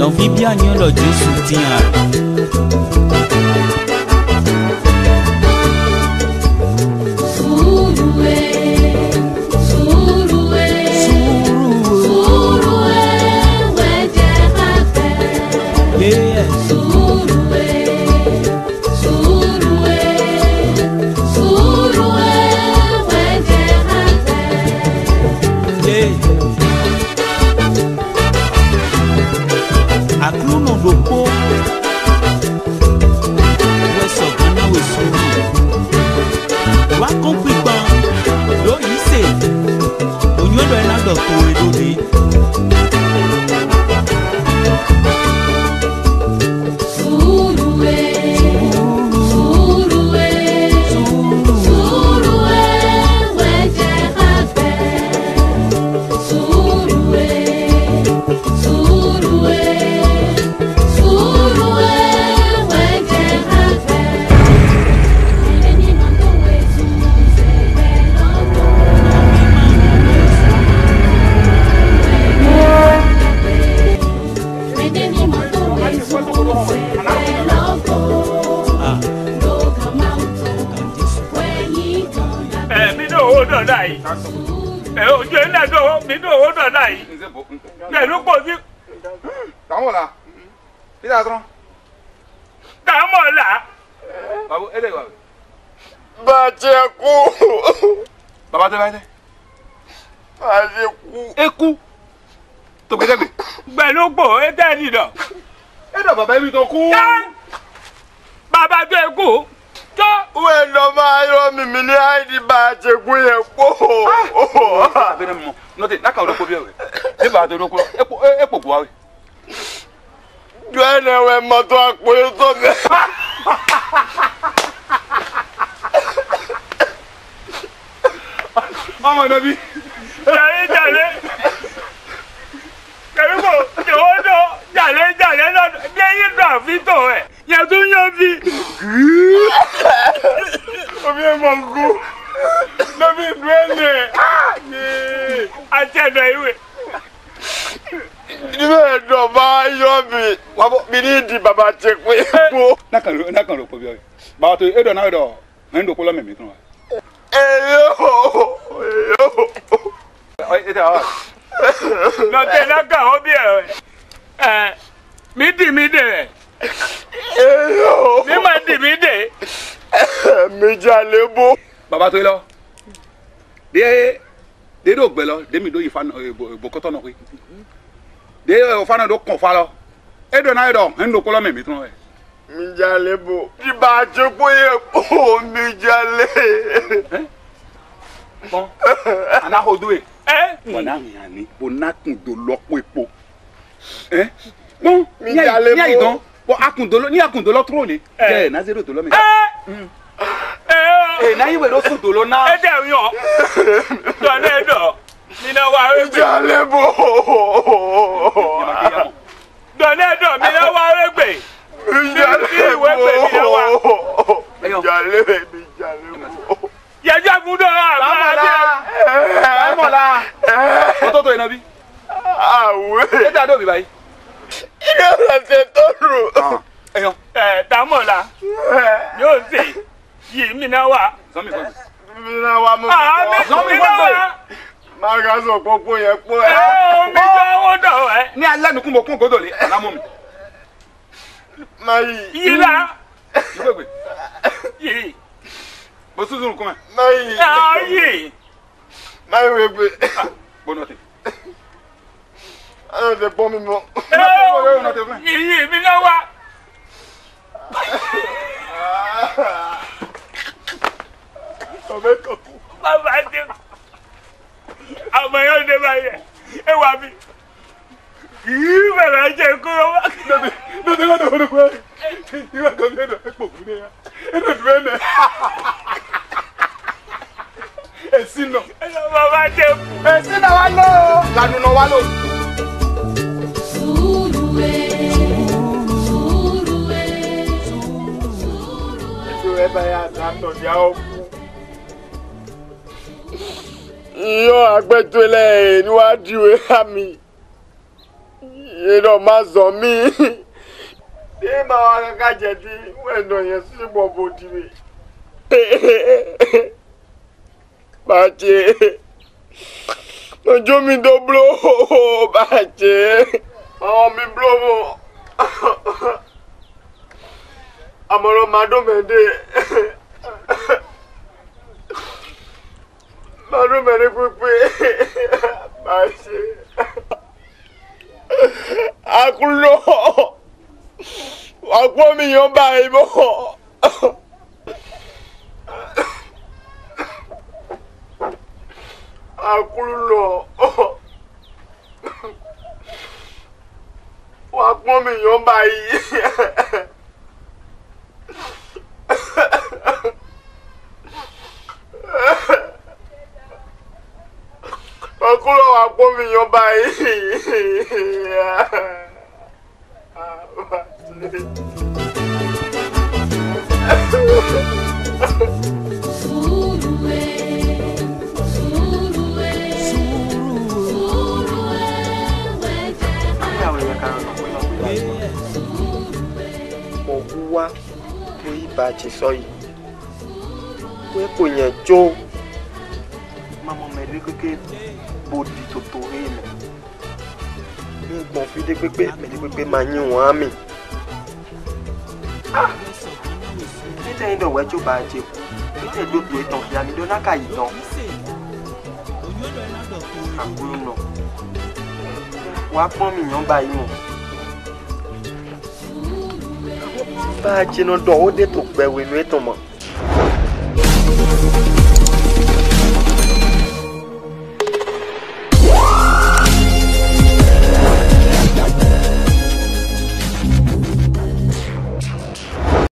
Non vi bien le Dieu soutient. Yo agbẹ́tọ́lẹ̀ níwájú ẹ̀há mi. You know, my zombie. They ma ga jadi when no yes bobo diwe. Bache. No jomi do blow bache. Oh mi blow. Amoro mado mede. Mado mede pepe. Bache. Akulo. Akwo mi yan báyìí mo. Akulo. Akwo mi yan báyìí. Akulo akwo mi yan báyìí. Wa ko iba ti so yi we ko yan jo mama me ri keke body to re me ni gbon fi de pepe me de pepe ma yin won ami ni te ndo we jo ba je ni te do to itan ya mi do na ka yi tan akuru no wa pon mi yan ba yi mo ba jino do o de to gbe we nu etan mo